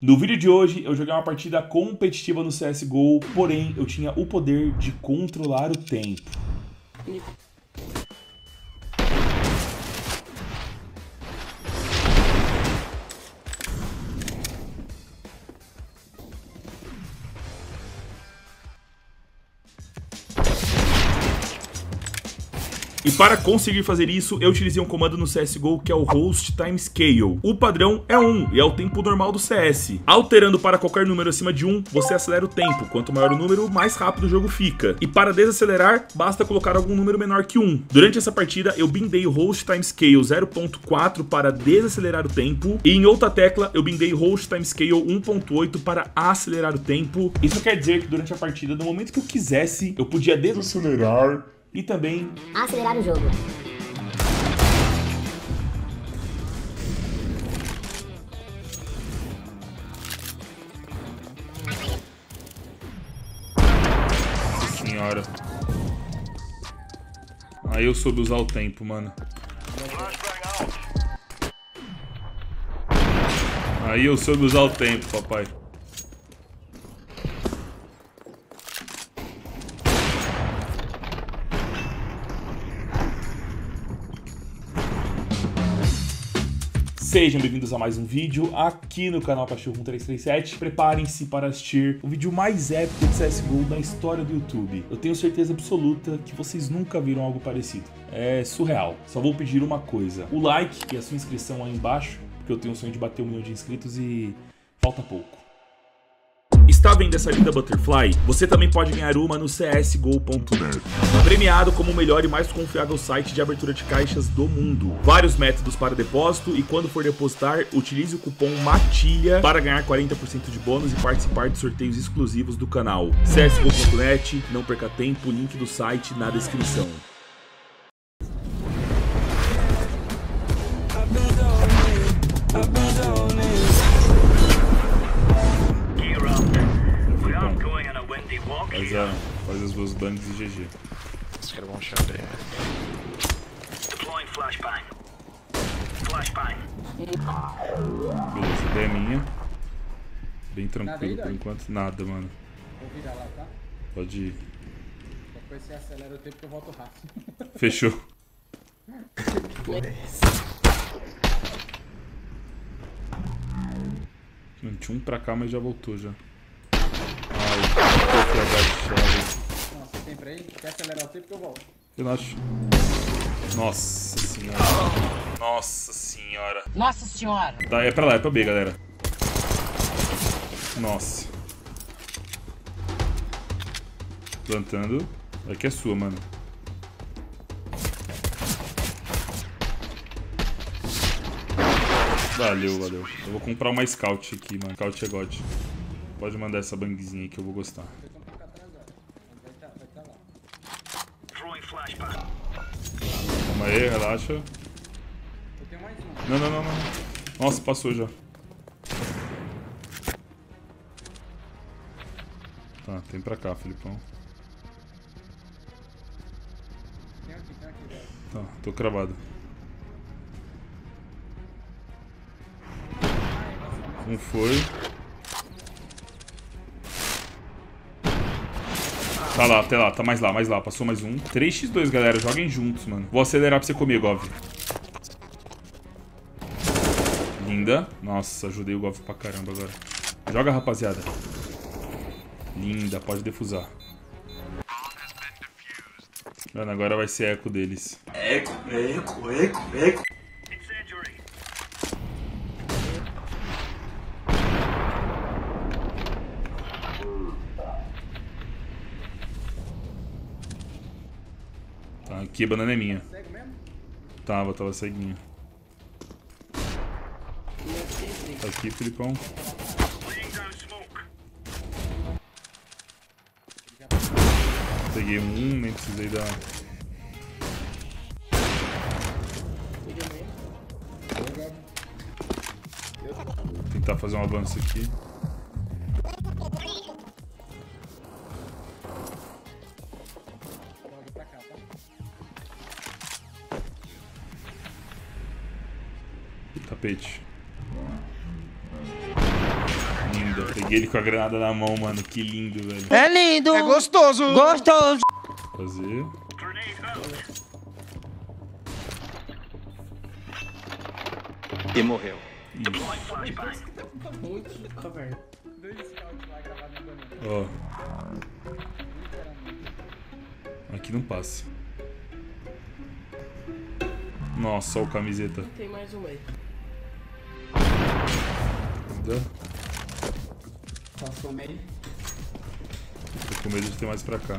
No vídeo de hoje eu joguei uma partida competitiva no CSGO, porém eu tinha o poder de controlar o tempo. E para conseguir fazer isso, eu utilizei um comando no CSGO que é o Host Time Scale. O padrão é 1 e é o tempo normal do CS. Alterando para qualquer número acima de 1, você acelera o tempo. Quanto maior o número, mais rápido o jogo fica. E para desacelerar, basta colocar algum número menor que 1. Durante essa partida, eu bindei o Host Time Scale 0.4 para desacelerar o tempo. E em outra tecla, eu bindei o Host Time Scale 1.8 para acelerar o tempo. Isso quer dizer que durante a partida, no momento que eu quisesse, eu podia desacelerar e também acelerar o jogo. Nossa senhora. Aí eu soube usar o tempo, mano. Aí eu soube usar o tempo, papai. Sejam bem-vindos a mais um vídeo aqui no canal Cachorro1337. Preparem-se para assistir o vídeo mais épico de CSGO da história do YouTube. Eu tenho certeza absoluta que vocês nunca viram algo parecido. É surreal. Só vou pedir uma coisa: o like e a sua inscrição aí embaixo, porque eu tenho o sonho de bater 1 milhão de inscritos e falta pouco. Está vendo essa linda Butterfly? Você também pode ganhar uma no csgo.net. Premiado como o melhor e mais confiável site de abertura de caixas do mundo. Vários métodos para depósito e quando for depositar, utilize o cupom MATILHA para ganhar 40% de bônus e participar de sorteios exclusivos do canal. csgo.net, não perca tempo, link do site na descrição. Faz as duas bangs e GG. Let's get a one shot there. Deploying flashbang. Flashbang. Beleza, ideia é minha. Bem tranquilo por enquanto. Nada, mano. Vou virar lá, tá? Pode ir. Depois você acelera o tempo que eu volto rápido. Fechou. Não tinha um pra cá, mas já voltou já. Ai, nossa, tem pra aí? Quer acelerar o tempo que eu volto? Relaxa. Nossa senhora. Nossa senhora. Nossa senhora! Tá, é pra lá, é pra B, galera. Nossa. Plantando. Aqui é sua, mano. Valeu, valeu. Eu vou comprar uma Scout aqui, mano. Scout é God. Pode mandar essa bangzinha aí que eu vou gostar. Calma aí, relaxa. Não, não, não, não. Nossa, passou já. Tá, tem pra cá, Filipão. Tá, tô cravado. Um foi. Tá lá, até lá, tá mais lá, passou mais um. 3x2, galera, joguem juntos, mano. Vou acelerar pra você comer, Gov. Linda. Nossa, ajudei o Gov pra caramba agora. Joga, rapaziada. Linda, pode defusar. Mano, agora vai ser eco deles. Eco, eco, eco, eco. Tá, aqui a banana é minha. Tava ceguinha. Tá aqui, Filipão. Peguei um, nem precisei dar. Vou tentar fazer um avanço aqui. Tapete. Peguei ele com a granada na mão, mano. Que lindo, velho. É lindo! É gostoso! Gostoso! Fazer. E morreu. Muito caverna. Dois scouts lá gravados na banana. Ó. Aqui não passa. Nossa, ó o camiseta. Tem mais um aí. Passou meio. Tô com medo de ter mais pra cá.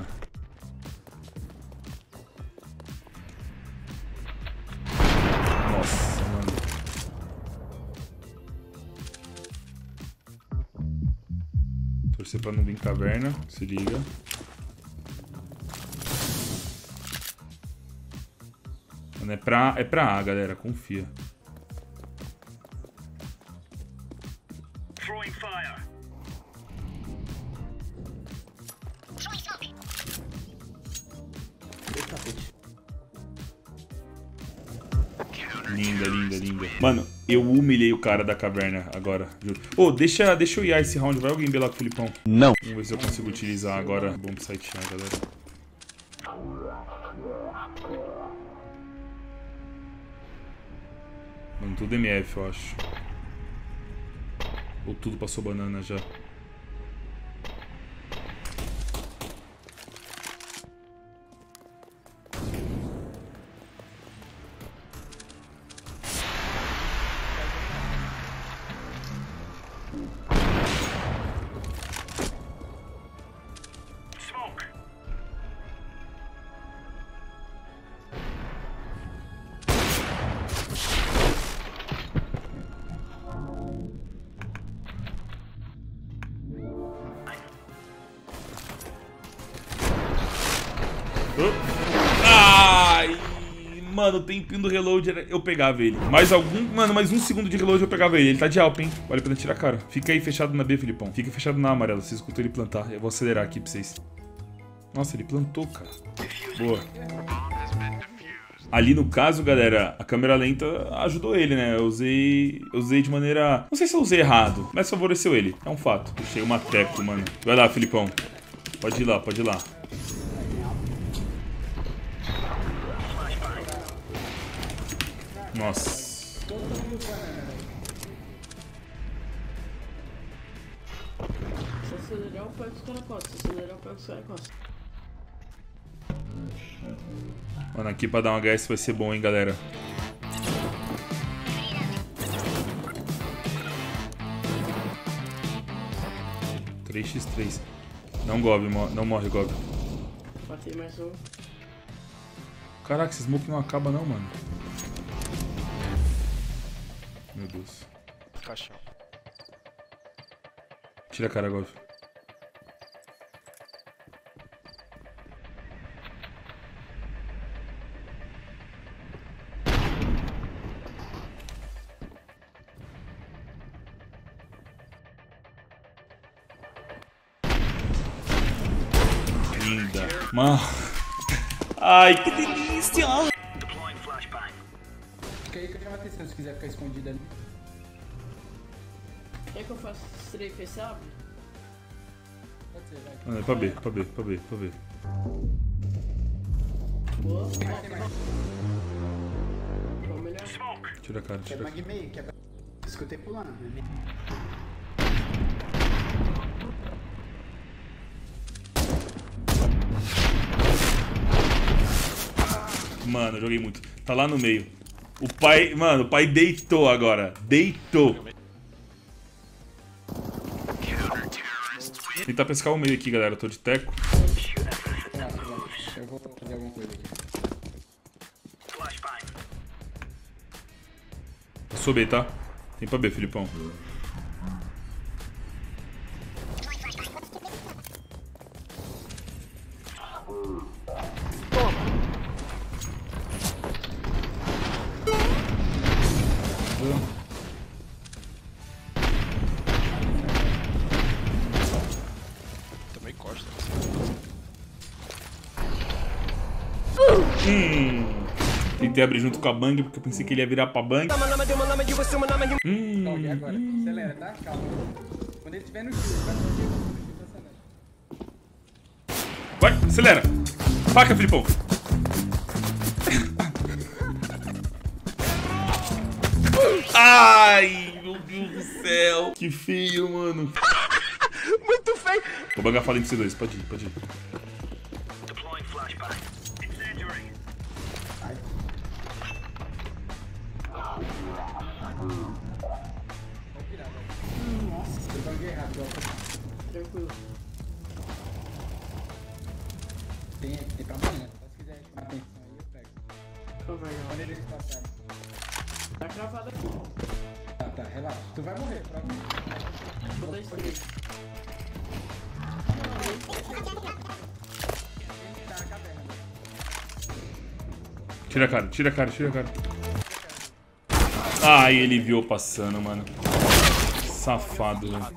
Nossa, mano. Torcer pra não vir caverna. Se liga. Mano, é pra A, galera. Confia. Linda, linda, linda. Mano, eu humilhei o cara da caverna agora, juro. Ô, deixa eu ir esse round. Vai alguém belar com o Filipão? Não. Vamos ver se eu consigo utilizar agora. Bom sitear, galera. Mano, tudo MF, eu acho. Ou tudo passou banana já. Ai, mano, o tempinho do reload eu pegava ele. Mais um segundo de reload eu pegava ele. Ele tá de alp, hein? Vale a pena tirar a cara. Fica aí fechado na B, Filipão. Fica fechado na amarela. Vocês escutam ele plantar. Eu vou acelerar aqui pra vocês. Nossa, ele plantou, cara. Boa. Ali no caso, galera, a câmera lenta ajudou ele, né? Eu usei de maneira... Não sei se eu usei errado, mas favoreceu ele. É um fato. Puxei uma teco, mano. Vai lá, Filipão. Pode ir lá, pode ir lá. Nossa. Se acelerar, eu pego os caras costas. Se acelerar, eu pego os caras costas. Mano, aqui pra dar um HS vai ser bom, hein, galera. (3x3) Não Gob, não morre, Gob. Matei mais um. Caraca, esse smoke não acaba não, mano. Meu Deus. Caixão. Tira a cara, Gob. Linda. Mano. Ai, que delícia. Fica aí que eu chamo a atenção se quiser ficar escondido ali. Quer que eu faça strafe face up? Pode ser, vai. Mano, é pra B, pra B, pra B, pra B. Boa. Tem mais. Vamos melhor. Tira a cara, tira a cara. Mag meio, quebra. Escutei pulando. Mano, eu joguei muito. Tá lá no meio. O pai, mano, o pai deitou agora. Deitou. Tentar pescar o meio aqui, galera. Eu tô de teco. Eu vou fazer alguma coisa aqui. Eu sou B, tá? Tem pra B, Filipão. Também costa. Tentei abrir junto com a Bang porque eu pensei que ele ia virar pra Bang. Calma, e agora? Acelera, tá? Calma. Quando ele tiver no X, vai no X, Vai, acelera. Faca, Filipão. Ai, meu Deus do céu. Que feio, mano. Muito feio. Vou bangar fala em C2. Pode ir, pode ir. eu banguei errado, ó. Tranquilo. Tem pra amanhã, só se quiser chamar atenção aí, eu pego. Calma aí, Quando eles passarem. ó. Tá cravado aqui. Tá, relaxa. Tu vai morrer, provavelmente. Vou dar stream. Tá na caverna. Tira a cara, tira a cara, tira a cara. Ai, ele viu eu passando, mano. Safado, velho.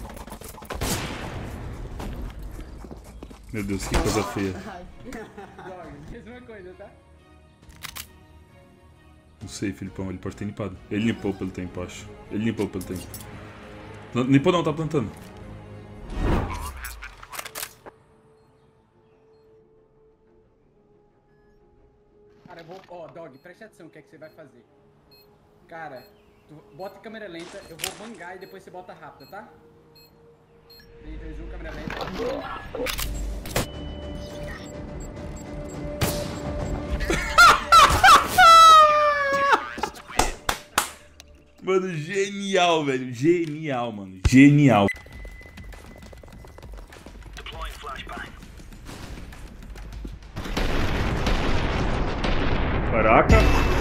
Meu Deus, que coisa feia. Dog, mesma coisa, tá? Não sei, Filipão, ele pode ter limpado. Ele limpou pelo tempo, acho. Ele limpou pelo tempo. Limpou não, tá plantando. Cara, eu vou... Ó, Dog, preste atenção o que é que você vai fazer. Cara, tu bota câmera lenta, eu vou bangar e depois você bota rápida, tá? 3, 2, 1, câmera lenta. Mano, genial, velho. Genial, mano. Genial. Caraca.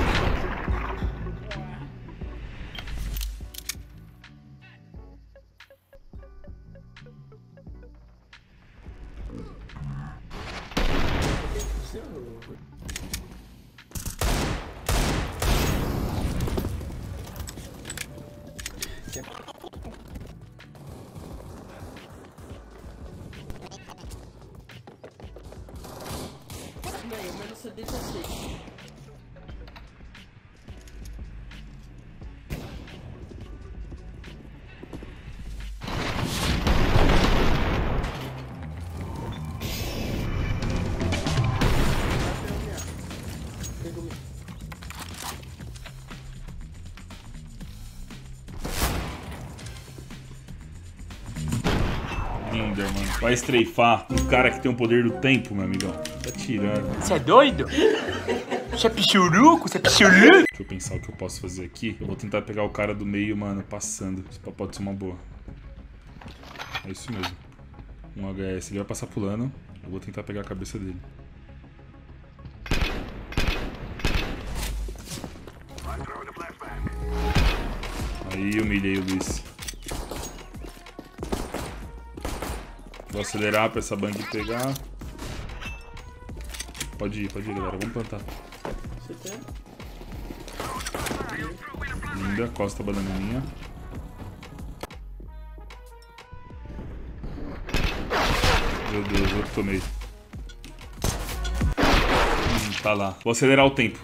Bem, o menos CD tá 6. Linda, mano. Vai estreifar um cara que tem o poder do tempo, meu amigão. Tá tirando. Você é doido? Você é pichuruco? Você é pichuruco? Deixa eu pensar o que eu posso fazer aqui. Eu vou tentar pegar o cara do meio, mano, passando. Isso pode ser uma boa. É isso mesmo. Um HS, ele vai passar pulando. Eu vou tentar pegar a cabeça dele. Aí, humilhei o Luiz. Vou acelerar pra essa bang pegar. Pode ir, galera. Vamos plantar. Você tem? Linda, costa bananinha. Meu Deus, eu tomei. Tá lá. Vou acelerar o tempo.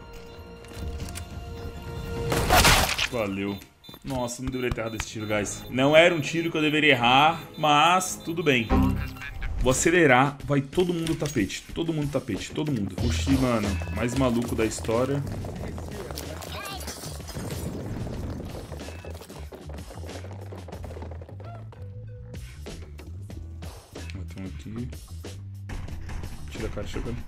Valeu. Nossa, não deveria ter errado esse tiro, guys. Não era um tiro que eu deveria errar, mas tudo bem. Vou acelerar, vai todo mundo tapete. Todo mundo tapete, todo mundo. Oxi, mano, mais maluco da história. Tem um aqui. Tira a cara, tira a cara.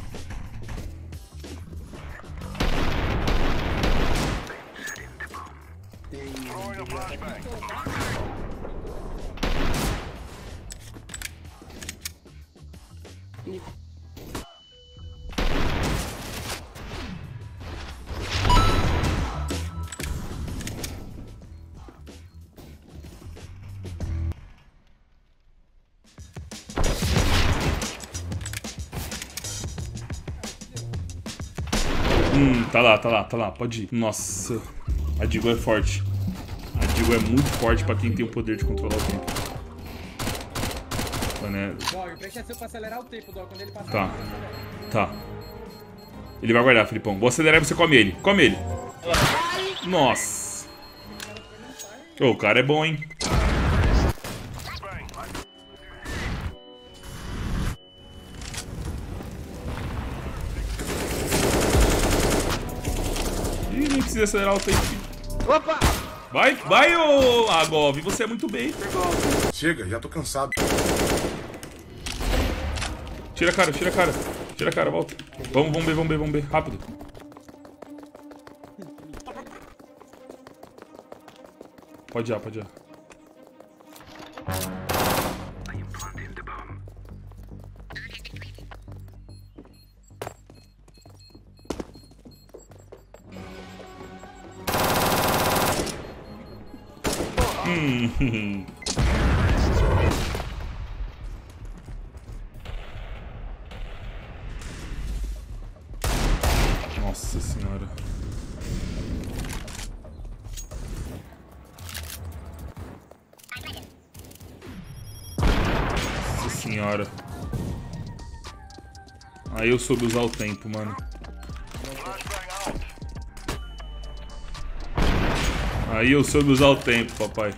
Tá lá, pode ir. Nossa, a Deagle é forte. A Deagle é muito forte pra quem tem o poder de controlar o tempo. Né? Dog, preste atenção pra acelerar o tempo, Dog, quando ele passar. Tá, tá. Ele vai guardar, Filipão. Vou acelerar e você come ele. Come ele. Nossa. Oh, o cara é bom, hein? precisa acelerar o tempo. Opa! Vai, ô Agov, você é muito bem, Agov. Chega, já tô cansado. Tira a cara, volta. Vamos ver, rápido. Pode ir. Nossa senhora. Nossa senhora. Aí eu soube usar o tempo, mano. Aí eu soube usar o tempo, papai.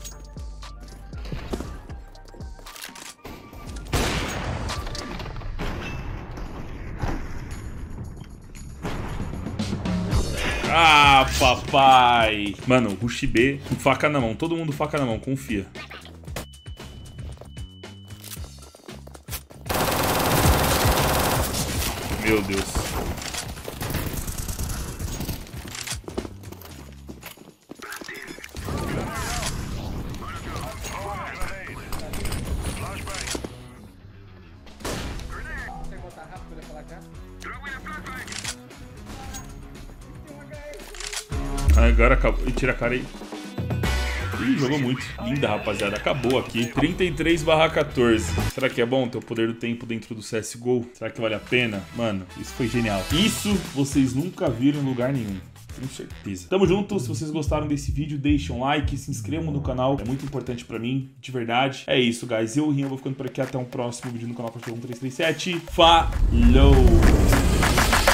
Ah, papai. Mano, rush B com faca na mão. Todo mundo faca na mão, confia. Meu Deus. Você botar rápido pra falar cá? Agora acabou. E tira a cara aí. Ih, jogou muito. Linda, rapaziada. Acabou aqui. 33/14. Será que é bom ter o poder do tempo dentro do CSGO? Será que vale a pena? Mano, isso foi genial. Isso vocês nunca viram em lugar nenhum. Tenho certeza. Tamo junto. Se vocês gostaram desse vídeo, deixem um like, se inscrevam no canal. É muito importante pra mim, de verdade. É isso, guys. Eu, Rinha, vou ficando por aqui. Até um próximo vídeo no canal Cachorro 1337. Falou!